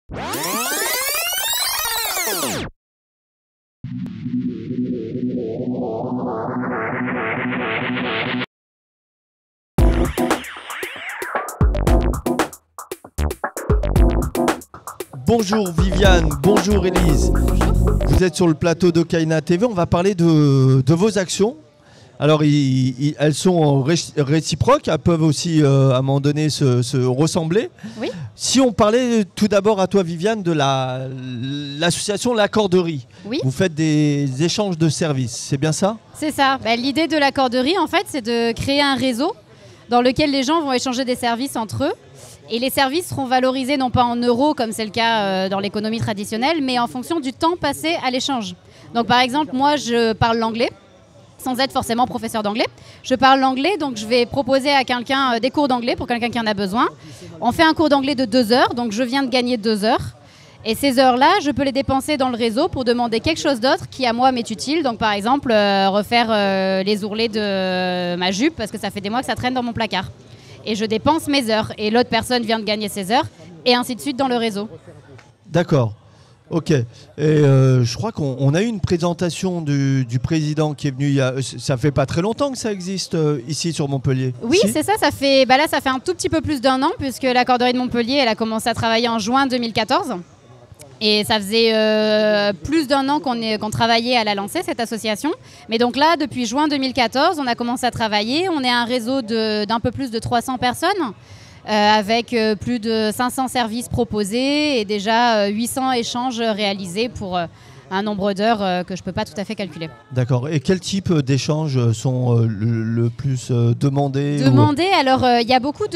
Bonjour Viviane, bonjour Élise. Vous êtes sur le plateau de Kaina TV, on va parler de vos actions. Alors elles sont réciproques, elles peuvent aussi à un moment donné se ressembler. Oui. Si on parlait tout d'abord à toi Viviane de l'association La Corderie. Oui. Vous faites des échanges de services, c'est bien ça? C'est ça. L'idée de La Corderie en fait c'est de créer un réseau dans lequel les gens vont échanger des services entre eux. Et les services seront valorisés non pas en euros comme c'est le cas dans l'économie traditionnelle, mais en fonction du temps passé à l'échange. Donc par exemple, moi je parle l'anglais, sans être forcément professeur d'anglais. Je parle l'anglais, donc je vais proposer à quelqu'un des cours d'anglais pour quelqu'un qui en a besoin. On fait un cours d'anglais de 2 heures, donc je viens de gagner 2 heures. Et ces heures-là, je peux les dépenser dans le réseau pour demander quelque chose d'autre qui à moi m'est utile. Donc par exemple, refaire les ourlets de ma jupe parce que ça fait des mois que ça traîne dans mon placard. Et je dépense mes heures. Et l'autre personne vient de gagner ses heures. Et ainsi de suite dans le réseau. D'accord. Ok. Et je crois qu'on a eu une présentation du président qui est venu. Ça fait pas très longtemps que ça existe ici sur Montpellier. Oui, si c'est ça. Ça fait un tout petit peu plus d'1 an puisque la Corderie de Montpellier, elle a commencé à travailler en juin 2014. Et ça faisait plus d'1 an qu'on travaillait à la lancer, cette association. Mais donc là, depuis juin 2014, on a commencé à travailler. On est un réseau d'un peu plus de 300 personnes, avec plus de 500 services proposés et déjà 800 échanges réalisés pour un nombre d'heures que je ne peux pas tout à fait calculer. D'accord. Et quel type d'échanges sont le plus demandés Alors, il y a beaucoup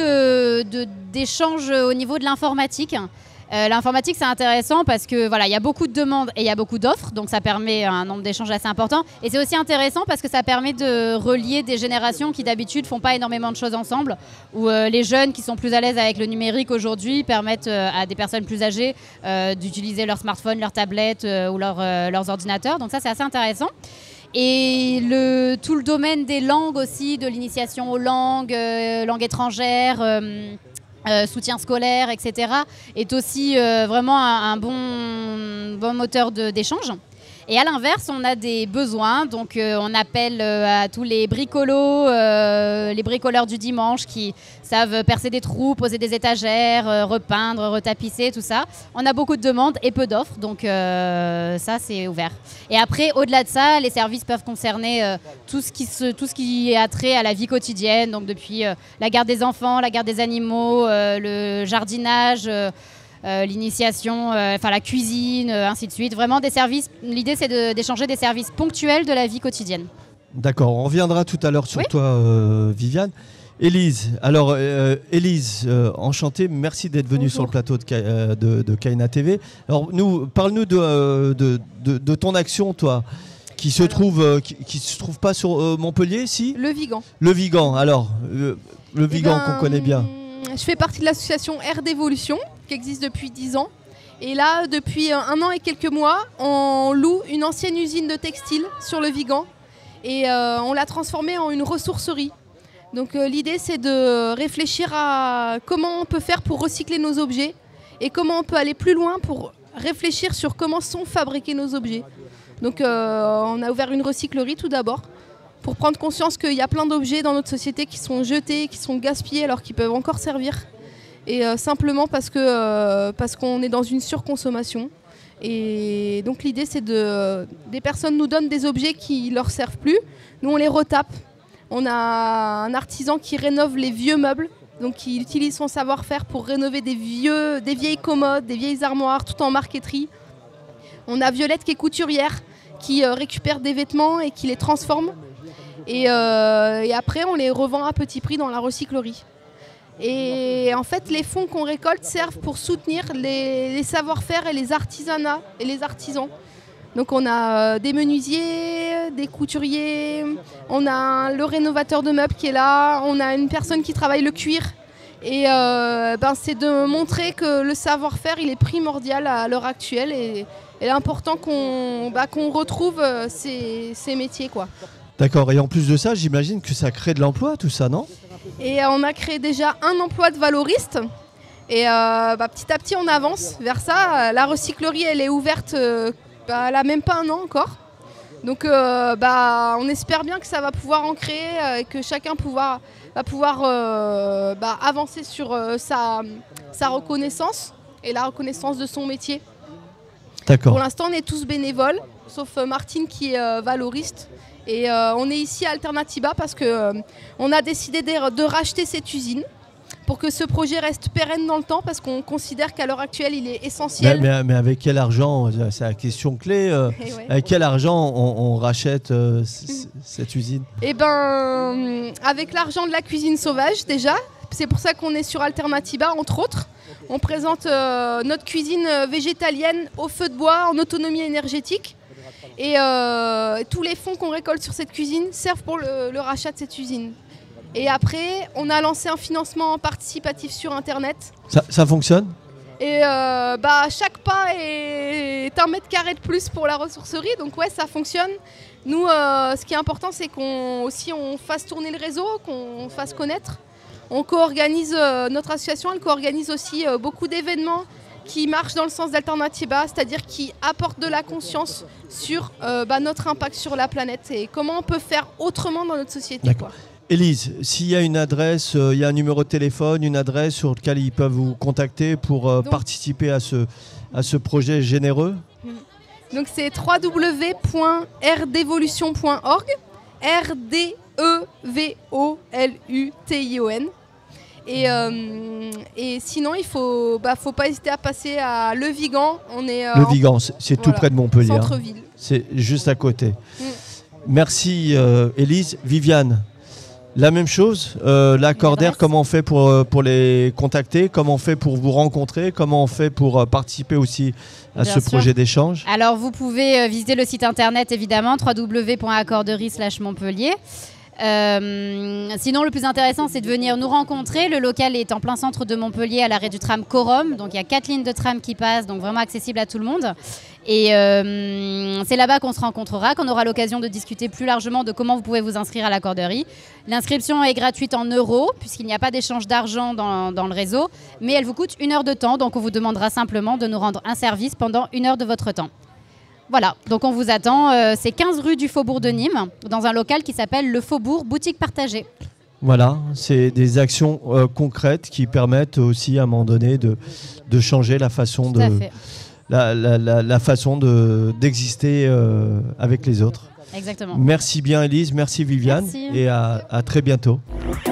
d'échanges au niveau de l'informatique. L'informatique, c'est intéressant parce que voilà, il y a beaucoup de demandes et il y a beaucoup d'offres, donc ça permet un nombre d'échanges assez important. Et c'est aussi intéressant parce que ça permet de relier des générations qui d'habitude font pas énormément de choses ensemble, où les jeunes qui sont plus à l'aise avec le numérique aujourd'hui permettent à des personnes plus âgées d'utiliser leur smartphone, leur tablette ou leurs ordinateurs. Donc ça, c'est assez intéressant. Et tout le domaine des langues aussi, de l'initiation aux langues, langues étrangères. Soutien scolaire, etc., est aussi vraiment un bon moteur d'échange. Et à l'inverse, on a des besoins, donc on appelle à tous les bricolos, les bricoleurs du dimanche qui savent percer des trous, poser des étagères, repeindre, retapisser, tout ça. On a beaucoup de demandes et peu d'offres, donc ça c'est ouvert. Et après, au-delà de ça, les services peuvent concerner tout ce qui a trait à la vie quotidienne, donc depuis la garde des enfants, la garde des animaux, le jardinage, l'initiation, la cuisine, ainsi de suite. Vraiment des services. L'idée, c'est d'échanger des services ponctuels de la vie quotidienne. D'accord, on reviendra tout à l'heure sur toi, Viviane. Élise, alors Élise, enchantée, merci d'être venue sur le plateau de Kaina TV. Alors parle-nous de ton action, toi, qui se trouve pas sur Montpellier, si Le Vigan. Le Vigan, alors, le Vigan qu'on connaît bien. Je fais partie de l'association Air d'Évolution, qui existe depuis 10 ans. Et là, depuis 1 an et quelques mois, on loue une ancienne usine de textile sur le Vigan. Et on l'a transformée en une ressourcerie. Donc l'idée, c'est de réfléchir à comment on peut faire pour recycler nos objets et comment on peut aller plus loin pour réfléchir sur comment sont fabriqués nos objets. Donc on a ouvert une recyclerie tout d'abord pour prendre conscience qu'il y a plein d'objets dans notre société qui sont jetés, qui sont gaspillés alors qu'ils peuvent encore servir. Et simplement parce qu'on est dans une surconsommation. Et donc l'idée, c'est des personnes nous donnent des objets qui ne leur servent plus. Nous, on les retape. On a un artisan qui rénove les vieux meubles, donc qui utilise son savoir-faire pour rénover des vieilles commodes, des vieilles armoires, tout en marqueterie. On a Violette qui est couturière, qui récupère des vêtements et qui les transforme. Et après, on les revend à petit prix dans la recyclerie. Et en fait, les fonds qu'on récolte servent pour soutenir les savoir-faire et les artisanats et les artisans. Donc on a des menuisiers, des couturiers, on a le rénovateur de meubles qui est là, on a une personne qui travaille le cuir. Et c'est de montrer que le savoir-faire, il est primordial à l'heure actuelle et l'important qu'on retrouve ces métiers, quoi. D'accord, et en plus de ça, j'imagine que ça crée de l'emploi, tout ça, non ? Et on a créé déjà un emploi de valoriste. Et petit à petit, on avance vers ça. La recyclerie, elle est ouverte, elle n'a même pas 1 an encore. Donc on espère bien que ça va pouvoir en créer et que chacun va pouvoir avancer sur sa reconnaissance et la reconnaissance de son métier. D'accord. Pour l'instant, on est tous bénévoles, sauf Martine qui est valoriste. Et on est ici à Alternatiba parce qu'on a décidé de racheter cette usine pour que ce projet reste pérenne dans le temps, parce qu'on considère qu'à l'heure actuelle, il est essentiel. Mais avec quel argent? C'est la question clé. Ouais. Avec quel argent on rachète cette usine? Avec l'argent de la cuisine sauvage déjà. C'est pour ça qu'on est sur Alternatiba, entre autres. On présente notre cuisine végétalienne au feu de bois, en autonomie énergétique. Et tous les fonds qu'on récolte sur cette cuisine servent pour le rachat de cette usine. Et après, on a lancé un financement participatif sur Internet. Ça fonctionne? Et chaque pas est 1 mètre carré de plus pour la ressourcerie. Donc ouais, ça fonctionne. Nous, ce qui est important, c'est qu'on fasse tourner le réseau, qu'on fasse connaître. On co-organise, notre association, elle co-organise aussi beaucoup d'événements qui marchent dans le sens d'Alternatiba, c'est-à-dire qui apportent de la conscience sur notre impact sur la planète et comment on peut faire autrement dans notre société. D'accord. Élise, s'il y a une adresse, il y a un numéro de téléphone, une adresse sur laquelle ils peuvent vous contacter pour participer à ce projet généreux. Donc c'est www.rdevolution.org, RDEVOLUTION. Et sinon, il faut pas hésiter à passer à Le Vigan. Le Vigan, c'est tout près de Montpellier. Centre-ville. Hein. C'est juste à côté. Merci Élise. Viviane, la même chose. La Cordaire, comment on fait pour les contacter? Comment on fait pour vous rencontrer? Comment on fait pour participer aussi à ce projet d'échange? Alors, vous pouvez visiter le site internet, évidemment, www.accorderie/Montpellier. Sinon, le plus intéressant, c'est de venir nous rencontrer. Le local est en plein centre de Montpellier, à l'arrêt du tram Corum. Donc, il y a 4 lignes de tram qui passent, donc vraiment accessible à tout le monde. Et c'est là-bas qu'on se rencontrera, qu'on aura l'occasion de discuter plus largement de comment vous pouvez vous inscrire à la Corderie. L'inscription est gratuite en euros, puisqu'il n'y a pas d'échange d'argent dans le réseau, mais elle vous coûte 1 heure de temps. Donc, on vous demandera simplement de nous rendre un service pendant 1 heure de votre temps. Voilà, donc on vous attend, c'est 15 rue du Faubourg de Nîmes, dans un local qui s'appelle le Faubourg Boutique Partagée. Voilà, c'est des actions concrètes qui permettent aussi à un moment donné de changer la façon la façon d'exister avec les autres. Exactement. Merci bien Élise, merci Viviane, merci. Et à très bientôt.